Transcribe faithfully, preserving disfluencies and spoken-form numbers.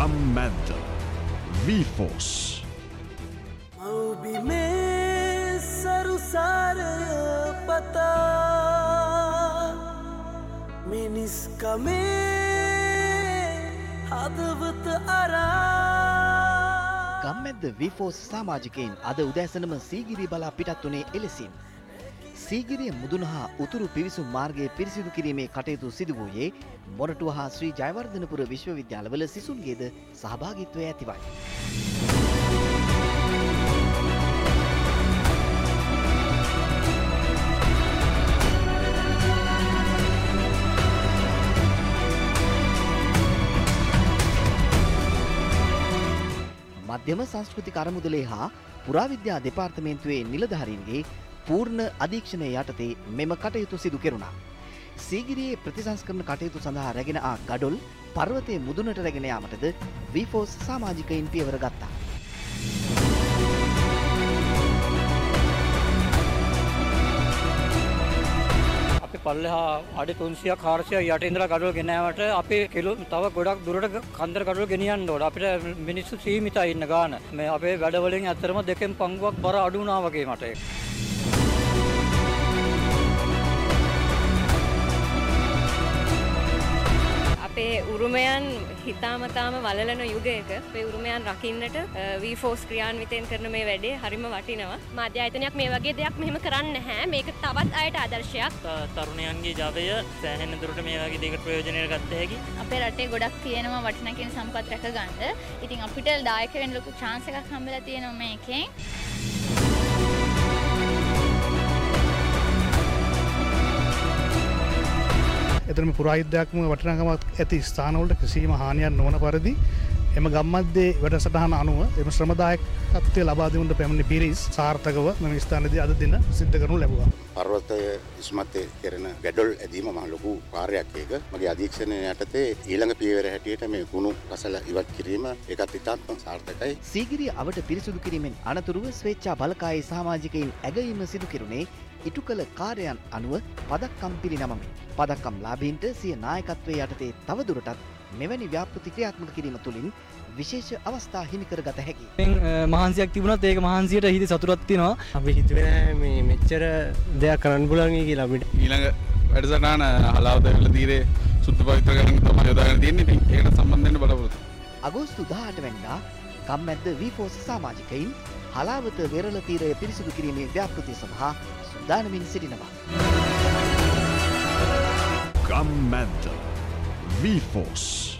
ගම්මැද්ද V-Force. මව්බි මේ සරුසාරය පතා මිනිස්කමේ හදවත අරා. ගම්මැද්ද V-Force සමාජිකයින් අද උදෑසනම සීගිරිය බලා පිටත් වුණේ එලෙසින්. සීගිරිය මුදුන හා උතුරු පිවිසුම් මාර්ගයේ පිරිසිදු කිරීමේ කටයුතු සිදු වූයේ මොරටුව හා ශ්‍රී ජයවර්ධනපුර විශ්වවිද්‍යාලවල සිසුන්ගේද සහභාගීත්වය ඇතිවයි. මධ්‍යම සංස්කෘතික අරමුදලේ හා පුරාවිද්‍යා දෙපාර්තමේන්තුවේ නිලධාරීන්ගේ පූර්ණ අධීක්ෂණය යටතේ මෙම කටයුතු සිදු කෙරුණා. සීගිරියේ ප්‍රතිසංස්කරණ කටයුතු සඳහා රැගෙන ආ ගඩොල් පර්වතයේ මුදුනට රැගෙන යාමටද V-Force සමාජිකයින් පියවර ගත්තා. අපි පල්ලෙහා අඩි තුන්සියයක් හාරසියයක් යට ඉඳලා ගඩොල් ගෙනාවට අපි කිලෝ තව ගොඩක් දුරට කන්දර ගඩොල් ගෙනියන්න ඕන. අපිට මිනිස්සු සීමිතයි ඉන්න ගාන. මේ අපේ වැඩවලින් ඇත්තටම දෙකෙන් පංගුවක් බර අඩු වුණා වගේ මට ඒක. අපේ උරුමයන් හිතාමතාම වලලන යුගයක අපේ උරුමයන් රකින්නට V-Force ක්‍රියාන්විතයෙන් කරන මේ වැඩේ හරිම වටිනවා. මාධ්‍ය ආයතනයක් මේ වගේ දෙයක් මෙහෙම කරන්නේ නැහැ. මේක තවත් අයට ආදර්ශයක්. තරුණයන්ගේ ජවය සෑහෙන දුරට මේ වගේ දෙයකට ප්‍රයෝජනය ගන්න හැකි. අපේ රටේ ගොඩක් තියෙනවා වටිනා කියන සම්පත් රැක ගන්න. ඉතින් අපිට දායක වෙන්න ලොකු chance එකක් හම්බෙලා තියෙනවා මේකෙන්. එතරම් පුරාවිද්‍යාත්මක වටිනාකමක් ඇති ස්ථානවලට කිසිම හානියක් නොවන පරිදි එම ගම්මද්දේ වැඩසටහන අනුව එම ශ්‍රමදායකත්වය ලබා දෙන්නට පැමිණි පිරිස් සාර්ථකව මෙම ස්ථානයේදී අද දින සිද්ධ කරනු ලැබුවා. පර්වතය ඉස්මත්තේ කෙරෙන ගැඩොල් ඇදීම මහ ලොකු කාර්යයක් ඒක. මගේ අධීක්ෂණය යටතේ ඊළඟ පියවර හැටියට මේ කුණු කසල ඉවත් කිරීම ඒකත් ඉතාමත් සාර්ථකයි. සීගිරිය අවට පිරිසුදු කිරීමෙන් අනතුරුව ස්වේච්ඡා බලකායේ සමාජිකයින් ඇගයීම සිදු කෙරුණේ ඉටු කළ කාර්යයන් අනුව පදක්කම් පිරිනමමින්. පදක්කම් ලාභීන්ට සිය නායකත්වයේ යටතේ තවදුරටත් මෙවැනි ව්‍යාපෘති ක්‍රියාත්මක කිරීම තුළින් විශේෂ අවස්ථා හිමි කරගත හැකියි. මහන්සියක් තිබුණත් ඒක මහන්සියට හිතේ සතුටක් තියෙනවා. අපි හිතුවේ මේ මෙච්චර දෙයක් කරන්න පුළුවන් කියලා අපිට. ඊළඟ වැඩසටහන හලාවත වෙල දීරේ සුද්ධ පවිත්‍ර කරන්න තමයි යොදාගෙන තියෙන්නේ. ඉතින් ඒකට සම්බන්ධ වෙන්න බලාපොරොත්තු. අගෝස්තු දහඅට වෙනිදා ගම්මැද්ද V-Force සමාජිකයින් හලාවත වෙරළ තීරය පිරිසිදු කිරීමේ ව්‍යාපෘතිය සඳහා සූදානමින් සිටිනවා. ගම්මැද්ද V-Force.